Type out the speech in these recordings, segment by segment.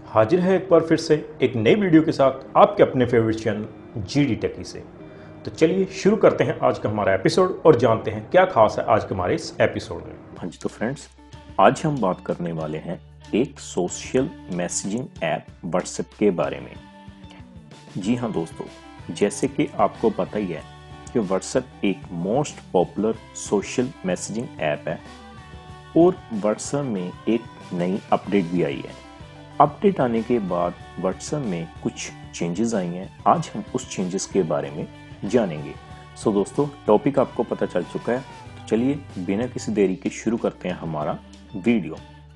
हाजिर है एक बार फिर से एक नई वीडियो के साथ आपके अपने फेवरेट चैनल जीडी टेकी से। तो चलिए शुरू करते हैं आज का हमारा एपिसोड और जानते हैं क्या खास है आज के हमारे इस एपिसोड में। हाँ जी, तो फ्रेंड्स आज हम बात करने वाले हैं एक सोशल मैसेजिंग ऐप व्हाट्सएप के बारे में। जी हाँ दोस्तों, जैसे कि आपको पता ही है कि व्हाट्सएप एक most popular social messaging app है और व्हाट्सएप में एक नई अपडेट भी आई है। अपडेट आने के बाद व्हाट्सएप में कुछ चेंजेस आई हैं। आज हम उस चेंजेस के बारे में जानेंगे। सो दोस्तों, टॉपिक आपको पता चल चुका है, तो चलिए बिना किसी देरी के शुरू करते हैं हमारा वीडियो।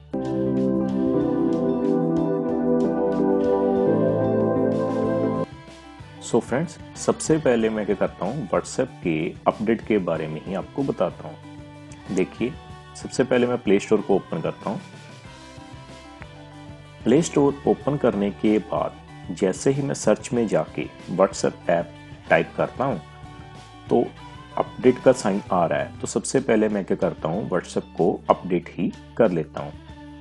सो फ्रेंड्स, सबसे पहले मैं क्या करता हूँ, व्हाट्सएप के अपडेट के बारे में ही आपको बताता हूँ। देखिए, सबसे पहले मैं प्ले स्टोर को ओपन करता हूँ। प्ले स्टोर ओपन करने के बाद जैसे ही मैं सर्च में जाके व्हाट्सएप ऐप टाइप करता हूँ तो अपडेट का साइन आ रहा है। तो सबसे पहले मैं क्या करता हूँ, व्हाट्सएप को अपडेट ही कर लेता हूँ।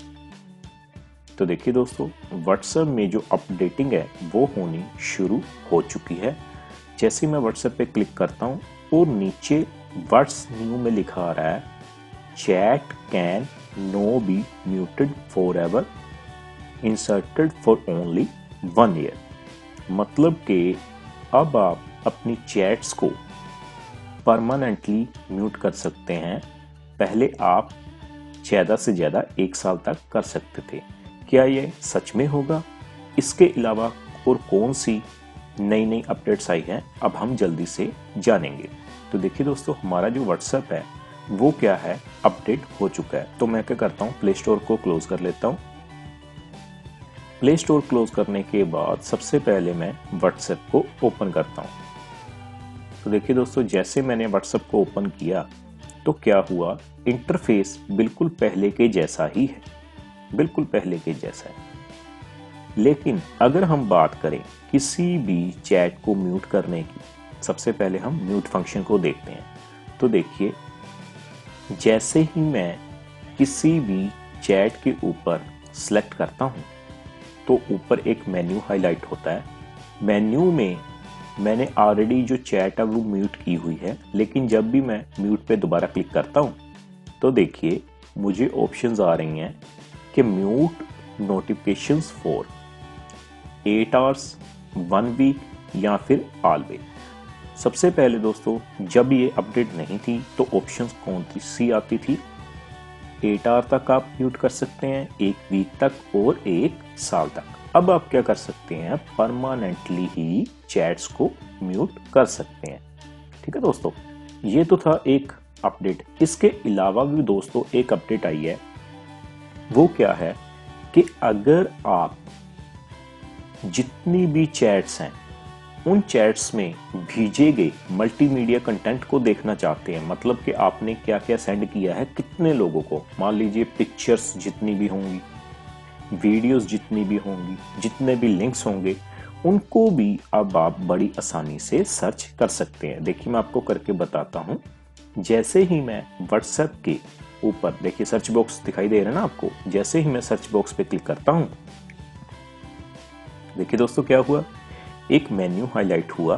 तो देखिए दोस्तों, व्हाट्सएप में जो अपडेटिंग है वो होनी शुरू हो चुकी है। जैसे मैं व्हाट्सएप पे क्लिक करता हूँ और नीचे व्हाट्स न्यू में लिखा आ रहा है, chat can no be muted forever, inserted for only 1 year. मतलब कि अब आप अपनी चैट्स को परमानेंटली म्यूट कर सकते हैं। पहले आप ज़्यादा से ज़्यादा 1 साल तक कर सकते थे। क्या ये सच में होगा? इसके अलावा और कौन सी नई नई अपडेट्स आई हैं, अब हम जल्दी से जानेंगे। तो देखिए दोस्तों, हमारा जो व्हाट्सएप है वो क्या है, अपडेट हो चुका है। तो मैं क्या करता हूँ, प्ले स्टोर को क्लोज कर लेता हूँ। प्ले स्टोर क्लोज करने के बाद सबसे पहले मैं व्हाट्सएप को ओपन करता हूँ। तो देखिए दोस्तों, जैसे मैंने व्हाट्सएप को ओपन किया तो क्या हुआ, इंटरफेस बिल्कुल पहले के जैसा ही है, बिल्कुल पहले के जैसा है। लेकिन अगर हम बात करें किसी भी चैट को म्यूट करने की, सबसे पहले हम म्यूट फंक्शन को देखते हैं। तो देखिए, जैसे ही मैं किसी भी चैट के ऊपर सेलेक्ट करता हूं तो ऊपर एक मेन्यू हाईलाइट होता है। मेन्यू में मैंने ऑलरेडी जो चैट है वो म्यूट की हुई है, लेकिन जब भी मैं म्यूट पे दोबारा क्लिक करता हूं तो देखिए मुझे ऑप्शंस आ रही हैं कि mute notifications for 8 hours, 1 week या फिर ऑलवेज। सबसे पहले दोस्तों, जब ये अपडेट नहीं थी तो ऑप्शंस कौन सी आती थी, 8 आवर तक आप म्यूट कर सकते हैं, 1 वीक तक और 1 साल तक। अब आप क्या कर सकते हैं, परमानेंटली ही चैट्स को म्यूट कर सकते हैं। ठीक है दोस्तों, ये तो था एक अपडेट। इसके अलावा भी दोस्तों एक अपडेट आई है। वो क्या है कि अगर आप जितनी भी चैट्स हैं उन चैट्स में भेजे गए मल्टीमीडिया कंटेंट को देखना चाहते हैं, मतलब कि आपने क्या क्या सेंड किया है कितने लोगों को, मान लीजिए पिक्चर्स जितनी भी होंगी, वीडियोस जितनी भी होंगी, जितने भी लिंक्स होंगे, उनको भी अब आप बड़ी आसानी से सर्च कर सकते हैं। देखिए मैं आपको करके बताता हूं। जैसे ही मैं व्हाट्सएप के ऊपर, देखिए सर्च बॉक्स दिखाई दे रहा है ना आपको, जैसे ही मैं सर्च बॉक्स पे क्लिक करता हूं, देखिए दोस्तों क्या हुआ, एक मेन्यू हाईलाइट हुआ।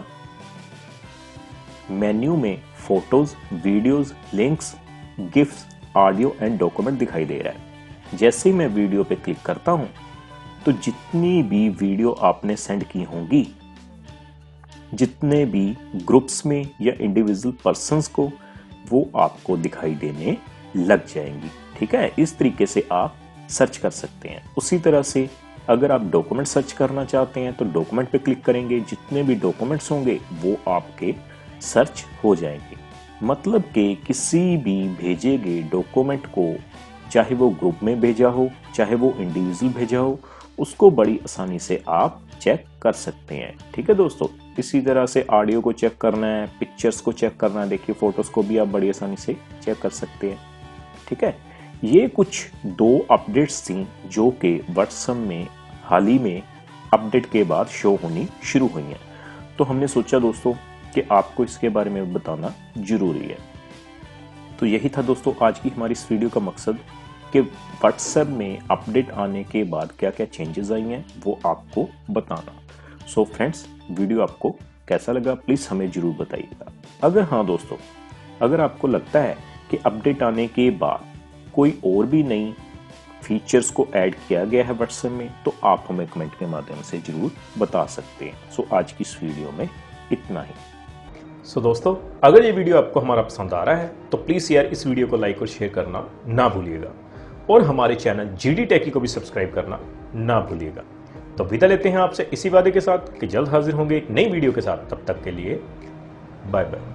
मेन्यू में photos, videos, links, gifts, audio and document दिखाई दे रहा है। जैसे ही मैं वीडियो पे क्लिक करता हूं तो जितनी भी वीडियो आपने सेंड की होंगी, जितने भी ग्रुप्स में या इंडिविजुअल पर्संस को, वो आपको दिखाई देने लग जाएंगी। ठीक है, इस तरीके से आप सर्च कर सकते हैं। उसी तरह से अगर आप डॉक्यूमेंट सर्च करना चाहते हैं तो डॉक्यूमेंट पे क्लिक करेंगे, जितने भी डॉक्यूमेंट्स होंगे वो आपके सर्च हो जाएंगे। मतलब कि किसी भी भेजे गए डॉक्यूमेंट को, चाहे वो ग्रुप में भेजा हो, चाहे वो इंडिविजुअल भेजा हो, उसको बड़ी आसानी से आप चेक कर सकते हैं। ठीक है दोस्तों, इसी तरह से ऑडियो को चेक करना है, पिक्चर्स को चेक करना है, देखिए फोटोज को भी आप बड़ी आसानी से चेक कर सकते हैं। ठीक है, ये कुछ 2 अपडेट्स थी जो कि व्हाट्सएप में हाल ही में अपडेट के बाद शो होनी शुरू हुई हैं। तो हमने सोचा दोस्तों कि आपको इसके बारे में बताना जरूरी है। तो यही था दोस्तों आज की हमारी इस वीडियो का मकसद कि व्हाट्सएप में अपडेट आने के बाद क्या क्या चेंजेस आई हैं वो आपको बताना। सो फ्रेंड्स, वीडियो आपको कैसा लगा प्लीज़ हमें ज़रूर बताइएगा। अगर हाँ दोस्तों, अगर आपको लगता है कि अपडेट आने के बाद कोई और भी नई फीचर्स को ऐड किया गया है व्हाट्सएप में, तो आप हमें कमेंट के माध्यम से ज़रूर बता सकते हैं। सो आज की इस वीडियो में इतना ही। सो दोस्तों, अगर ये वीडियो आपको हमारा पसंद आ रहा है तो प्लीज़ यार इस वीडियो को लाइक और शेयर करना ना भूलिएगा, और हमारे चैनल जीडी टेकी को भी सब्सक्राइब करना ना भूलिएगा। तो विदा लेते हैं आपसे इसी वादे के साथ कि जल्द हाजिर होंगे एक नई वीडियो के साथ। तब तक के लिए बाय बाय।